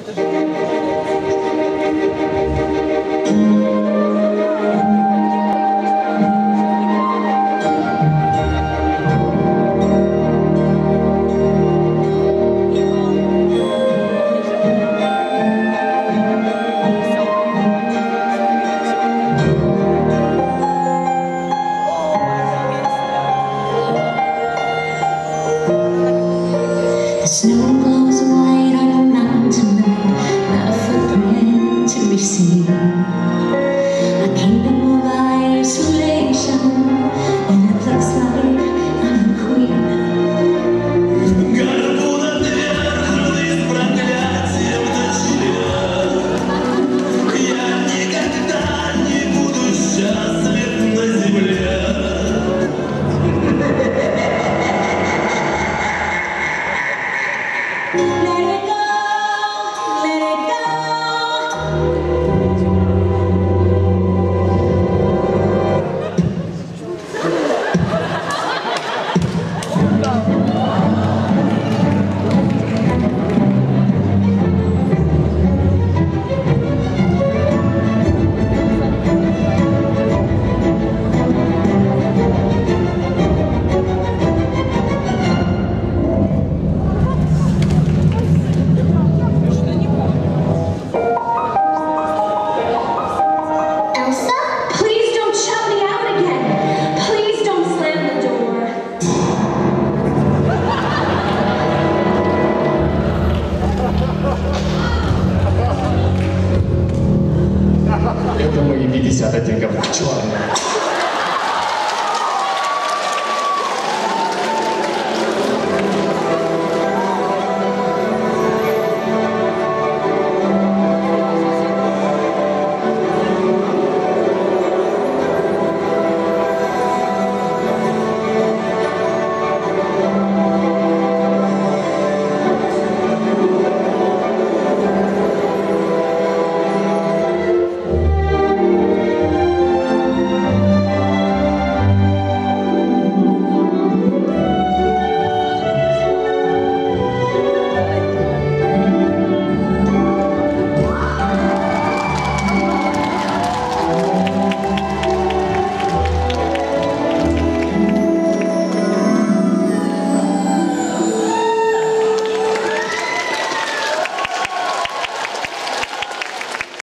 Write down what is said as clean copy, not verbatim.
The snow glows white on the mountain tonight, not a footprint to be seen. A kingdom of isolation, and it looks like I'm the queen. Горбу над верхней с проклятием дочеря. Я никогда не буду счастлив на земле. Let it go, let it go. Elsa, please don't shut me out again. Please don't slam the door. Это мои 50 оттенков черного.